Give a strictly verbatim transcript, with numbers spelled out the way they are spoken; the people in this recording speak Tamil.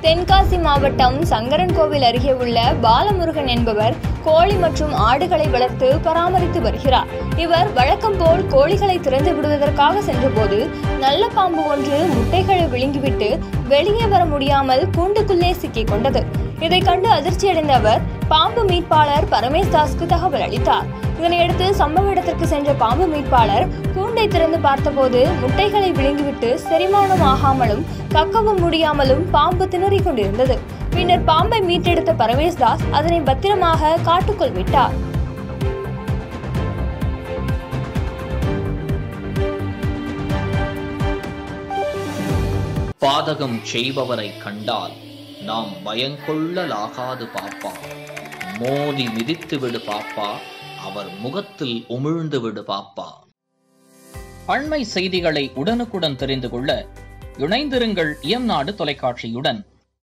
தென்காசி மாவட்டம் சங்கரன்கோவில் அருகே உள்ள பாலமுருகன் என்பவர் கோழி மற்றும் ஆடுகளை வளர்த்து பராமரித்து வருகிறார். இவர் வழக்கம் போல் கோழிகளை திறந்து விடுவதற்காக சென்றபோது நல்ல பாம்பு ஒன்று முட்டைகளை விழுங்கிவிட்டு வெளியே வர முடியாமல் கூண்டுக்குள்ளே சிக்கிக் கொண்டது. இதை கண்டு அதிர்ச்சியடைந்த அவர் பாம்பு மீட்பாளர் பரமேஷ் தாஸ்க்கு தகவல் அளித்தார். இதனையடுத்து சம்பவ இடத்திற்கு சென்ற பாம்பு மீட்பாளர் கூண்டை திறந்து பார்த்தபோது முட்டைகளை விழுங்கிவிட்டு செரிமானம் ஆகாமலும் கக்கவும் முடியாமலும் பாம்பு திணறிக் கொண்டிருந்தது. பின்னர் பாம்பை மீட்டெடுத்த பரமேஷ் தாஸ் அதனை பத்திரமாக காட்டுக்குள் விட்டார். பாதகம் செய்பவரை கண்டால் நாம் பயங்கொள்ளலாகாது பாப்பா. மோதி மிதித்து விடு பாப்பா, அவர் முகத்தில் உமிழ்ந்து விடு பாப்பா. அண்மை செய்திகளை உடனுக்குடன் தெரிந்து கொள்ள இணைந்திருங்கள் இயம்நாடு தொலைக்காட்சியுடன்.